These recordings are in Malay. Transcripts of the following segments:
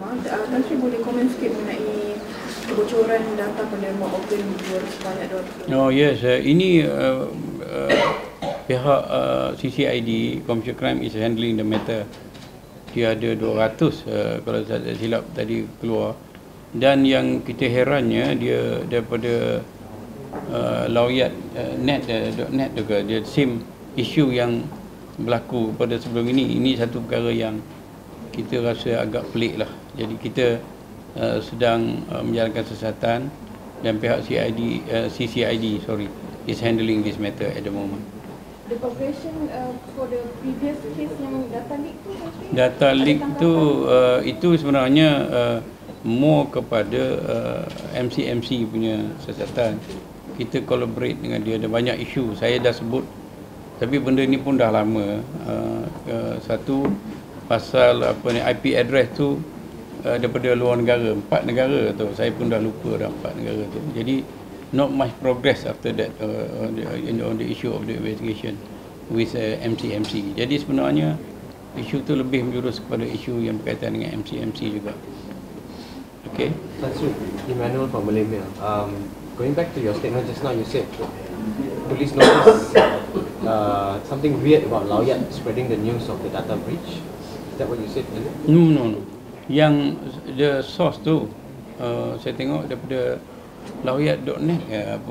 Tan Sri boleh komen sikit mengenai kebocoran data penerima organ sebanyak 200? Oh yes, ini pihak CCID, Commercial Crime is handling the matter. Dia ada 200 kalau saya tak silap tadi keluar. Dan yang kita herannya dia daripada lawyat net juga, dia same isu yang berlaku pada sebelum ini. Ini satu perkara yang kita rasa agak pelik lah. Jadi kita sedang menjalankan siasatan dan pihak CCID is handling this matter at the moment. The progression for the previous case yang data leak tu, data leak tu itu sebenarnya more kepada MCMC punya siasatan. Kita collaborate dengan dia, ada banyak isu saya dah sebut, tapi benda ni pun dah lama. Satu pasal apa ni, IP address tu daripada luar negara, 4 negara tu, saya pun dah lupa dah 4 negara tu. Jadi not much progress after that on the issue of the investigation with MCMC. Jadi sebenarnya isu tu lebih menjurus kepada isu yang berkaitan dengan MCMC juga. Okay. That's true. Emmanuel from Malay Mail. Going back to your statement just now, you said police noticed something weird about Lawyat spreading the news of the data breach. Is that what you said earlier? No. Yang the source tu saya tengok daripada lawyat.net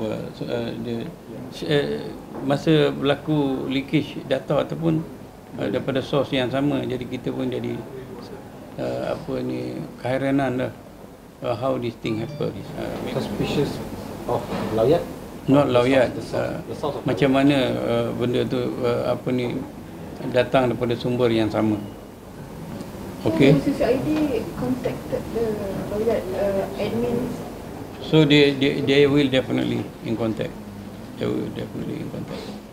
masa berlaku leakage data ataupun daripada source yang sama. Jadi kita pun jadi keheranan dah how this thing happen. Suspicious of Lawyat? Not Lawyat. Macam mana benda tu datang daripada sumber yang sama. Okay. CCID contacted the Lawyat admin. So they will definitely in contact. They will definitely in contact.